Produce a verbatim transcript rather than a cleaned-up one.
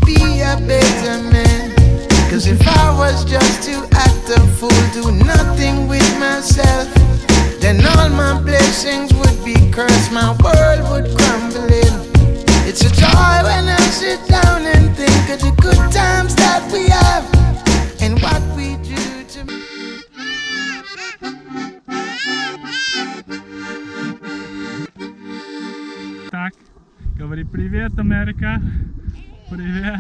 be a better man. Cause if I was just to act a fool, do nothing with myself, then all my blessings would be cursed, my world would crumble in. It's a joy when I sit down and think of the good times that we have and what we do to me. Так, говори привет, Америка. Привет.